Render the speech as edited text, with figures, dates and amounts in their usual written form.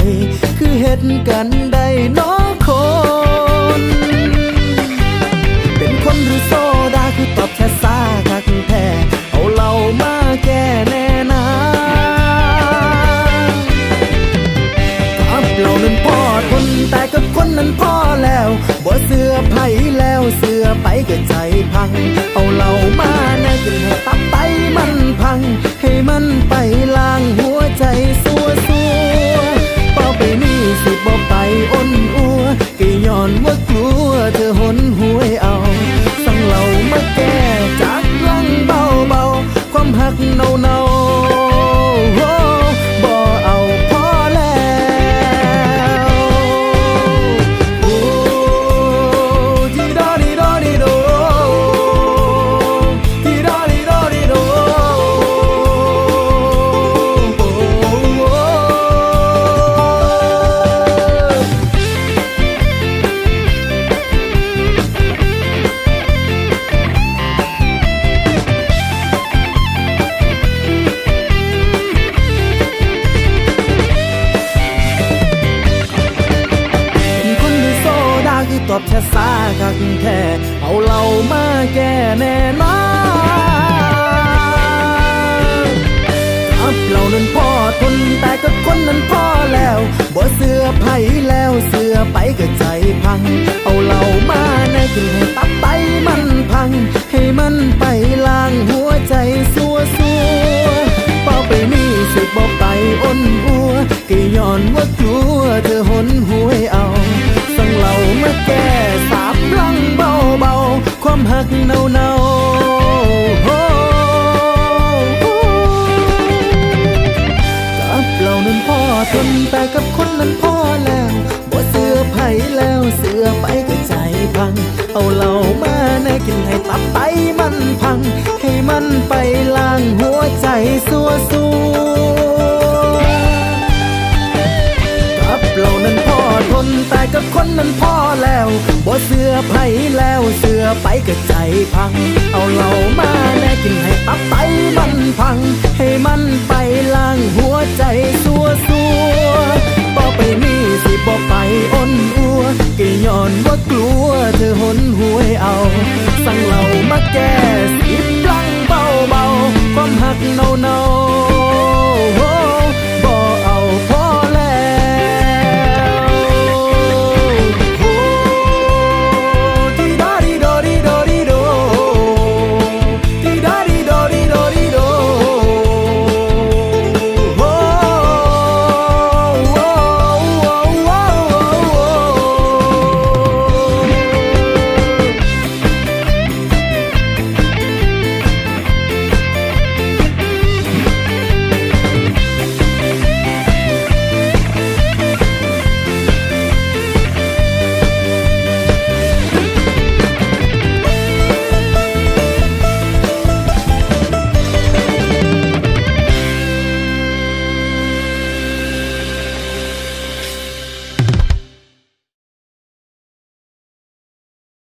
คือเฮ็ดกันได้น้อคนเป็นคนหรือโซดาคือตอบแค่ซาคักแท้เอาเรามาแก้แน่นากับเรานั้นพอทนแต่กับคนนั้นพอแล้วบ่เสื้อไผแล้วเสื้อไปก็ใจพังเอาเรามาแน่กินให้ตับไตมันพังให้มันไปล้างหัวใจสัวต่อไปนี้สิบ่ไปอ้นอัวก็ย้อนว่ากลัวเธอหนหวยเอาสั่งเรามาแก้จากล่องเบาๆความหักเนาบ่เอาพอแล้วโอ้ดีดอดีดอดีโดดีดอดีดอดีโดตอบแค่ซาคักแท้เอาเรามาแก้แน่นอนกับเรานั้นพอทนแต่กับคนนั้นพอแล้วบ่เสื้อไผแล้วเสื้อไปก็ใจพังเอาเรามาแน่กินให้ตับไตมันพังให้มันไปล้างหัวใจสัวต่อไปนี้สิบ่ไปอ้นอัวก็ย้อนว่ากลัวเธอหนหวยเอาสั่งเรามาแก้สาบลังเบาๆความหักเนากับเรานั้นพอทนแต่กับคนนั้นพอแล้วบ่เสื้อไผแล้วเสื้อไปก็ใจพังเอาเรามาแน่กินให้ตับไตมันพังให้มันไปล้างหัวใจสัวกับเรานั้นพอทนแต่กับคนนั้นพอแล้วบ่เสื้อไผแล้วเสื้อไปก็ใจพังเอาเรามาแน่กินให้ตับไตมันพังให้มันไปล้างหัวใจสัวต่อไปนี้สิบ่ไปอ้นอัวก็ย้อนว่ากลัวเธอหนหวยเอาสั่งเรามาแก้สิบลังเบาๆความหักเนา